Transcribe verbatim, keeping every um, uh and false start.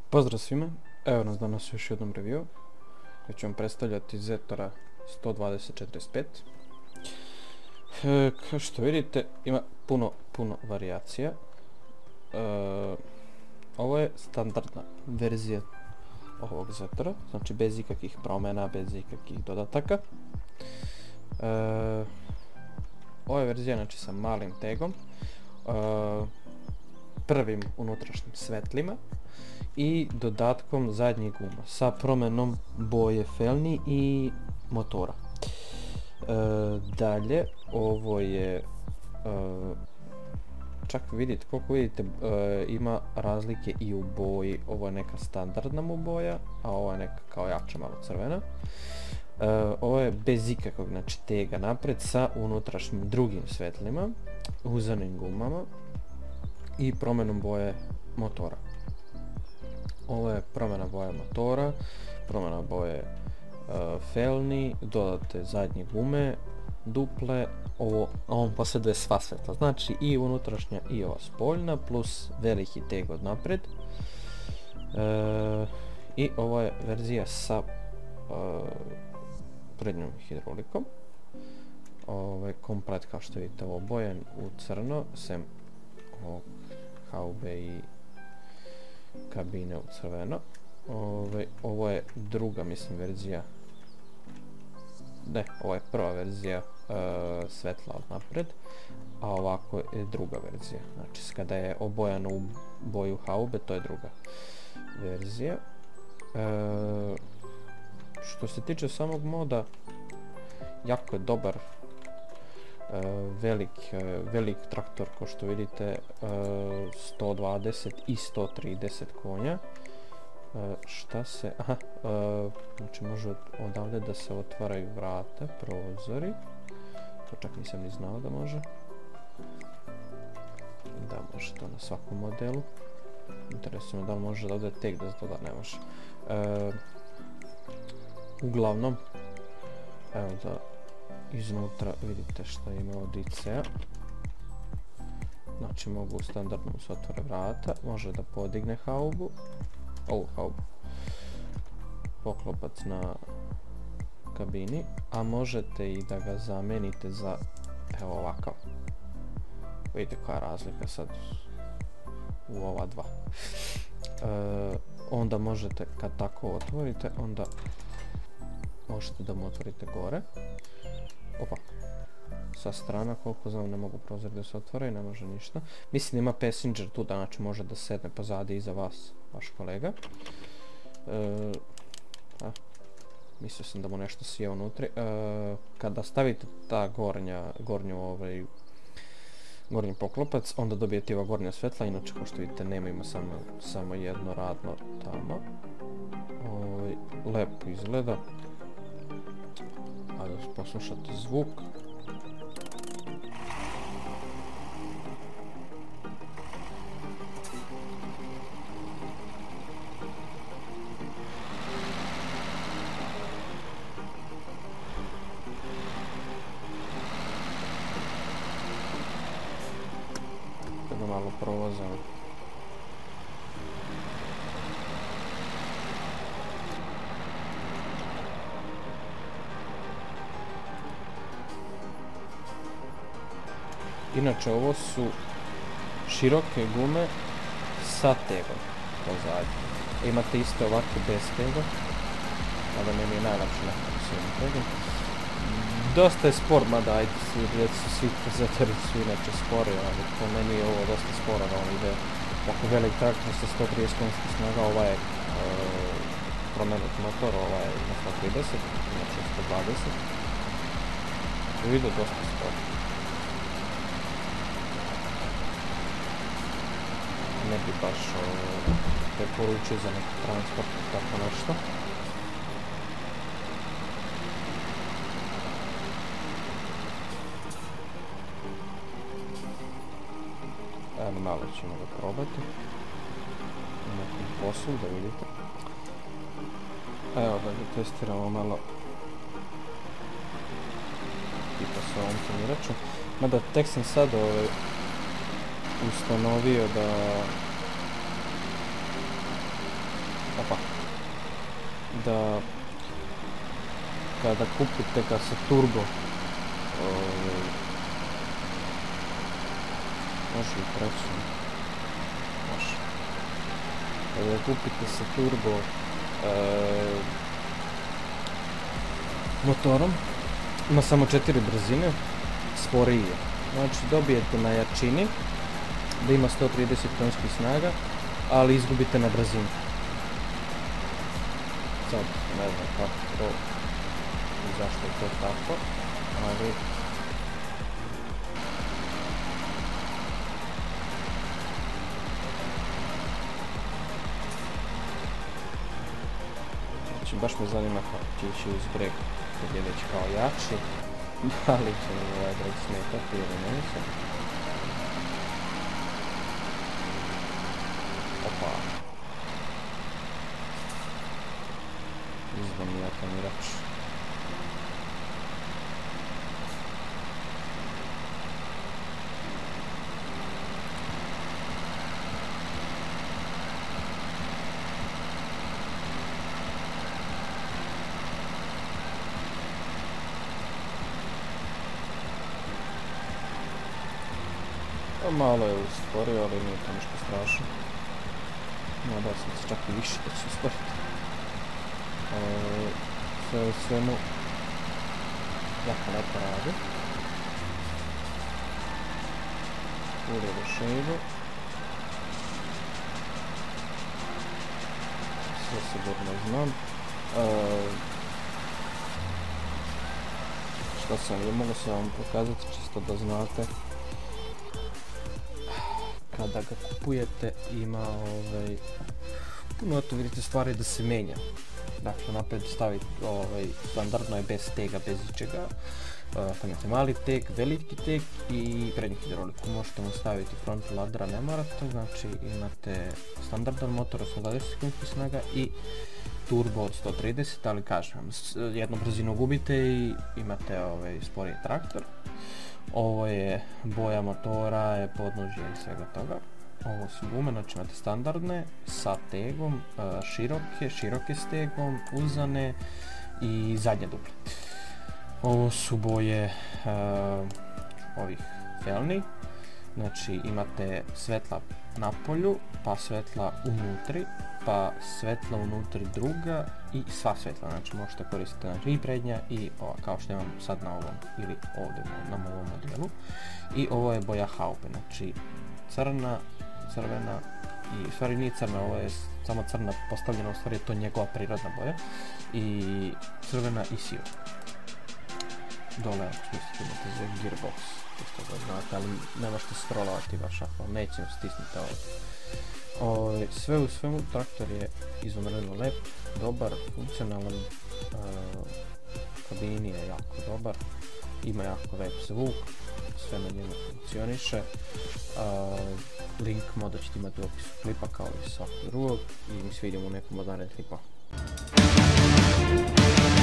Pozdrav svima, evo nas danas u još jednom review gdje ću vam predstavljati Zetora sto dvadeset četrdeset pet. E, kao što vidite ima puno, puno varijacija. E, ovo je standardna verzija ovog Zetora, znači bez ikakvih promjena, bez ikakvih dodataka. E, ovo je verzija znači sa malim tegom, e, prvim unutrašnjim svetlima i dodatkom zadnjeg guma sa promjenom boje felni i motora. E, dalje, ovo je e, čak vidite, koliko vidite, e, ima razlike i u boji. Ovo je neka standardna mu boja, a ovo je neka kao jača malo crvena. E, ovo je bez ikakvog znači tega napred sa unutrašnjim drugim svetlima, uzanim gumama i promjenom boje motora. Ovo je promjena boje motora, promjena boje uh, felni, dodate zadnje gume, duple, ovo, on posjeduje sva svetla, znači i unutrašnja i ova spoljna, plus veliki teg od napred. Uh, I ovo je verzija sa uh, prednjom hidraulikom. Ovo je komplet, kao što vidite, ovo bojen u crno, sem ovog haube i kabine u crveno. Ove, ovo je druga, mislim, verzija. Ne, ovo je prva verzija uh, svetla od napred, a ovako je druga verzija. Znači, kada je obojano u boju haube, to je druga verzija. Uh, što se tiče samog moda, jako je dobar. Uh, velik, uh, velik traktor, kao što vidite, uh, sto dvadeset i sto trideset konja. Uh, šta se, aha, uh, znači može od, odavde da se otvaraju vrata, prozori, to čak nisam ni znao da može. Da, može to na svakom modelu. Interesuje me da li može da ovdje tek da se doda, ne može. Uh, uglavnom, evo da iznutra vidite što ima od I C-a. Znači mogu standardno se otvore vrata, može da podigne haubu, ovu haubu, poklopac na kabini, a možete i da ga zamenite za evo ovakav. Vidite koja je razlika sad u ova dva. E, onda možete, kad tako otvorite, onda možete da mu otvorite gore. Opa, sa strana, koliko znam, ne mogu prozor da se otvore i ne može ništa. Mislim ima passenger tu, da znači može da sedne pozadi iza vas, vaš kolega. E, a, mislio sam da mu nešto sije unutri. E, kada stavite ta gornja, gornju ovaj, gornji poklopac, onda dobijete ova gornja svetla, inače kao što vidite nema, ima samo, samo jedno radno tamo. Ovaj, lepo izgleda. Ajde poslušati zvuk. Da malo provozam. Inače, ovo su široke gume sa tegom pozadnje. Imate isto ovakve bez tega, ali meni je najlakše nekako s ovim tegom. Dosta je spor, mada ajde su svi Zetori su inače spori, ali po meni je ovo dosta sporo, da on ide oko velik traktor sa sto trideset konjskih snaga, ovaj je e, promenut motor, ovaj je na sto trideset, znači sto dvadeset. I ide dosta sporo. Ne bi baš uh, preporučio za neki transport ili tako nešto. Evo, malo ćemo ga probati. U nekom poslu da vidite. Evo da ga testiramo malo. Tipa sa ovom pomiračom. Mada tek sam sad ovaj, ustanovio da opa, da kada kupite ga sa turbo, ovaj, može i preći, može, kada ga kupite sa turbo e, motorom, ima samo četiri brzine, sporiji je. Znači dobijete na jačini da ima sto trideset konjskih snaga, ali izgubite na brzini. Sad ne znam kako to i zašto je to tako, ali znači baš me zanima kako će ići uz breg kad je već kao jači, da li će mi ovaj breg smetati ili neće. Opa. Izvam ja kamirač. Malo je usporio, ali nije to nešto strašno. Nadao sam se čak i više da će usporiti. Sve u svemu jako lepo radi. Ulijevo šejbu. Sve sigurno znam. Šta sam, je mogu se vam pokazati čisto da znate. Kada ga kupujete ima ovaj, puno to vidite stvari da se menja. Dakle, napred staviti ovaj, standardno je bez tega, bez ičega. Uh, imate mali teg, veliki teg i prednju hidrauliku. Možete mu staviti front ladera, ne morate, znači imate standardan motor od sto dvadeset konjskih snaga i turbo od sto trideset, ali kažem vam, jednu brzinu gubite i imate ovaj, sporiji traktor. Ovo je boja motora, je podnožje i svega toga. Ovo su gume, znači imate standardne sa tegom, široke, široke s tegom, uzane i zadnje duple. Ovo su boje uh, ovih felni, znači imate svetla na polju, pa svetla unutri, pa svetla unutri druga i sva svetla, znači možete koristiti znači, i prednja i ova, kao što imam sad na ovom ili ovdje na, na ovom modelu. I ovo je boja Haube, znači crna, crvena i u stvari nije crna, ovo je samo crna postavljena, u stvari je to njegova prirodna boja i crvena i siva. Dole, ako smislite, imate za gearbox, isto ga znate, ali ne možete scrollovati baš ako nećem stisnite ovdje. O, sve u svemu traktor je izvanredno lep, dobar, funkcionalan, uh, kabini je jako dobar, ima jako lep zvuk, sve na njemu funkcioniše. Uh, link moda ćete imati u opisu klipa kao i svakog drugog i mi se vidimo u nekom od narednih klipova.